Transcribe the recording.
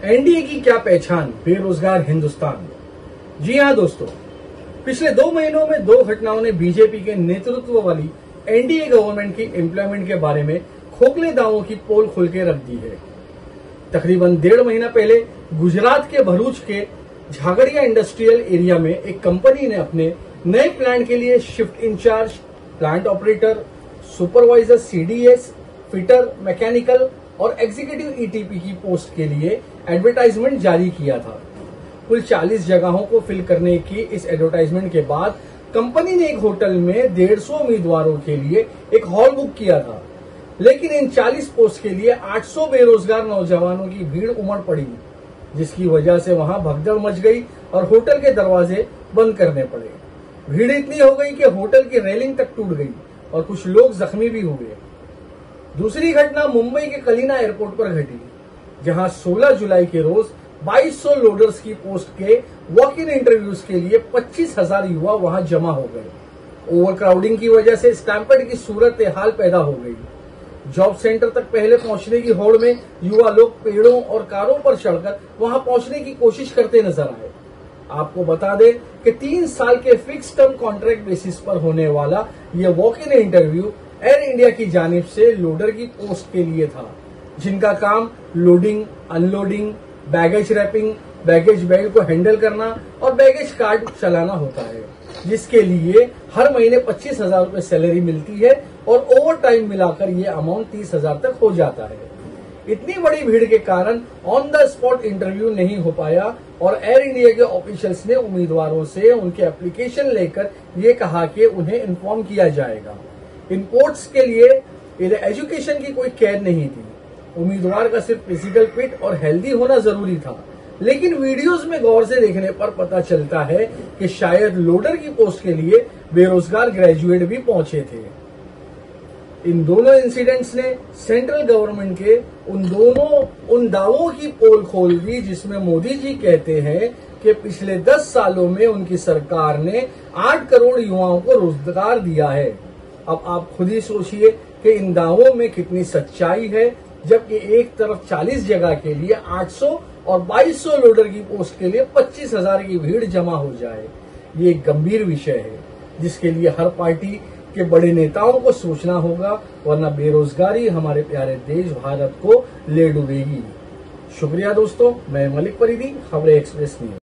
NDA की क्या पहचान, बेरोजगार हिंदुस्तान। जी हां दोस्तों, पिछले 2 महीनों में 2 घटनाओं ने बीजेपी के नेतृत्व वाली एनडीए गवर्नमेंट की एम्प्लॉयमेंट के बारे में खोखले दावों की पोल खोल के रख दी है। तकरीबन 1.5 महीना पहले गुजरात के भरूच के झागड़िया इंडस्ट्रियल एरिया में एक कंपनी ने अपने नए प्लांट के लिए shift incharge, plant operator, supervisor CDS, fitter, mechanical और एग्जीक्यूटिव ईटीपी की पोस्ट के लिए एडवर्टाइजमेंट जारी किया था। कुल 40 जगहों को फिल करने की इस एडवर्टाइजमेंट के बाद कंपनी ने एक होटल में 150 उम्मीदवारों के लिए एक हॉल बुक किया था, लेकिन इन 40 पोस्ट के लिए 800 बेरोजगार नौजवानों की भीड़ उमड़ पड़ी, जिसकी वजह से वहां भगदड़ मच गई और होटल के दरवाजे बंद करने पड़े। भीड़ इतनी हो गई कि होटल की रेलिंग तक टूट गई और कुछ लोग जख्मी भी हुए। दूसरी घटना मुंबई के कलीना एयरपोर्ट पर घटी, जहां 16 जुलाई के रोज 2200 लोडर्स की पोस्ट के वॉक इन इंटरव्यूज के लिए 25,000 युवा वहां जमा हो गए। ओवरक्राउडिंग की वजह से स्टैम्पेड की सूरत हाल पैदा हो गई। जॉब सेंटर तक पहले पहुंचने की होड़ में युवा लोग पेड़ों और कारों पर चढ़कर वहां पहुंचने की कोशिश करते नजर आए। आपको बता दें कि 3 साल के फिक्स टर्म कॉन्ट्रैक्ट बेसिस पर होने वाला यह walk in interview Air India की जानिब से लोडर की पोस्ट के लिए था, जिनका काम loading, unloading, baggage wrapping, baggage belt को हैंडल करना और बैगेज कार्ड चलाना होता है, जिसके लिए हर महीने 25,000 रुपए सैलरी मिलती है और ओवर टाइम मिलाकर ये अमाउंट 30,000 तक हो जाता है। इतनी बड़ी भीड़ के कारण ऑन द स्पॉट इंटरव्यू नहीं हो पाया और एयर इंडिया के ऑफिशियल्स ने उम्मीदवारों से उनके एप्लीकेशन लेकर ये कहा कि उन्हें इन्फॉर्म किया जाएगा। इन पोस्ट्स के लिए एजुकेशन की कोई कैद नहीं थी। उम्मीदवार का सिर्फ फिजिकल फिट और हेल्दी होना जरूरी था, लेकिन वीडियोस में गौर से देखने पर पता चलता है कि शायद लोडर की पोस्ट के लिए बेरोजगार ग्रेजुएट भी पहुंचे थे। इन दोनों इंसिडेंट्स ने सेंट्रल गवर्नमेंट के उन दावों की पोल खोल दी, जिसमें मोदी जी कहते हैं कि पिछले 10 सालों में उनकी सरकार ने 8 करोड़ युवाओं को रोजगार दिया है। अब आप खुद ही सोचिए कि इन दावों में कितनी सच्चाई है, जबकि एक तरफ 40 जगह के लिए 800 और 2200 लोडर की पोस्ट के लिए 25,000 की भीड़ जमा हो जाए। ये एक गंभीर विषय है, जिसके लिए हर पार्टी के बड़े नेताओं को सोचना होगा, वरना बेरोजगारी हमारे प्यारे देश भारत को ले डूबेगी। शुक्रिया दोस्तों, मैं मलिक फरीदी, खबरें एक्सप्रेस न्यूज।